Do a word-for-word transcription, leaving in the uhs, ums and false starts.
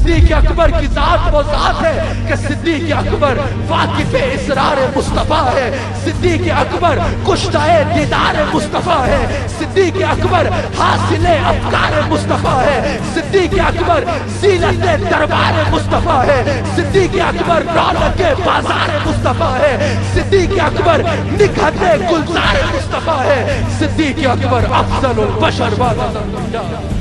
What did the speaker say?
सिद्दीक अकबर की जात वो जात है कि सिद्दीक अकबर वाकिफ इसरार मुस्तफ़ा है। सिद्दीक अकबर कुश्ताए दीदार मुस्तफ़ा है। सिद्दीक अकबर हासिल अफकार मुस्तफ़ा है। सिद्दीक अकबर ज़ीनत दरबार मुस्तफ़ा है। सिद्दीक अकबर रौनक बाजार मुस्तफ़ा है। सिद्दीक अकबर निखत गुलजार मुस्तफ़ा है। सिद्दीक अकबर अफज़लुल बशर।